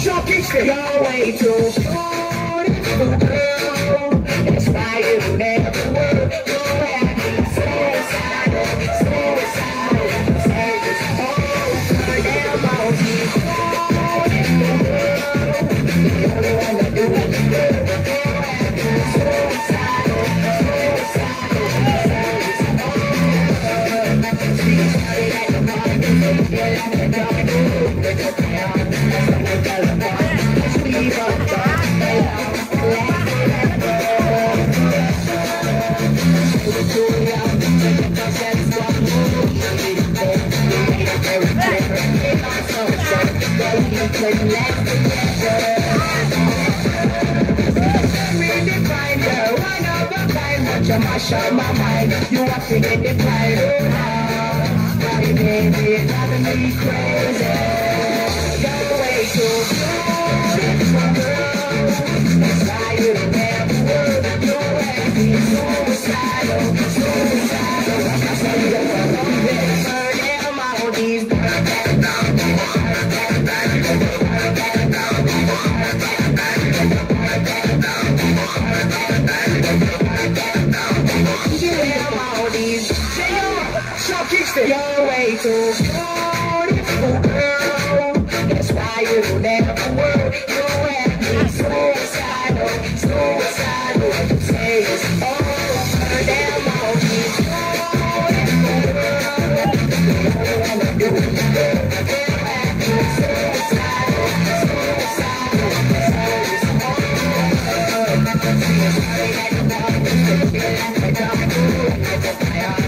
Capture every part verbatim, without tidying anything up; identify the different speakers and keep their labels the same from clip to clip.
Speaker 1: Shock kicks the your way too beautiful, girl. That's why you never work. You're happy, suicidal, suicidal. Say this over them all these beautiful, girl. The only one that do it, girl. You're happy, suicidal, suicidal. Say this over. She started at the bottom, yeah, like a dog, ooh, with the crown. Mash up my mind, you are feeling the pride, oh now. Body baby, it's driving me crazy. Go away too beautiful, girl. That's why you never work. You're happy, suicidal, suicidal. I say you're wrong, burn them all these burn them down, burn them down, burn them down, burn them down, burn them down, burn them down. Your way too beautiful, girl. That's why you never work. You're happy, suicidal, suicidal. Say it's over, them all these beautiful, girl. You don't wanna do it, girl. You're happy, suicidal, suicidal. Say it's over. You're sorry that you want to feel like a dumb fool. It's a fire.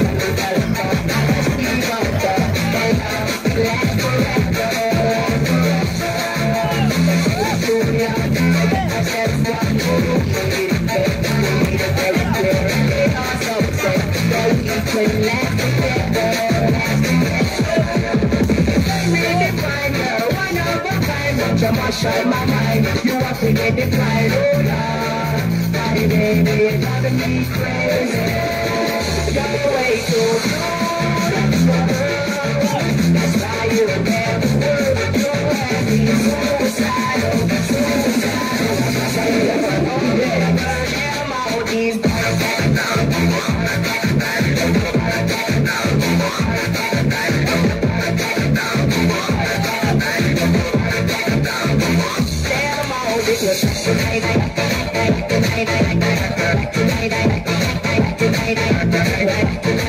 Speaker 1: Mash up my mind, you are feeling the pride, oh yeah. Body baby, it's driving me crazy. Go away too beautiful, girl. That's why you never work. You're happy, suicidal, suicidal. I say you're wrong, yeah. Burn them all these burn them down, burn them down, burn them down, burn them down, burn them down, burn them down. Tonight, tonight, tonight, tonight, tonight, tonight, tonight, tonight, tonight, tonight,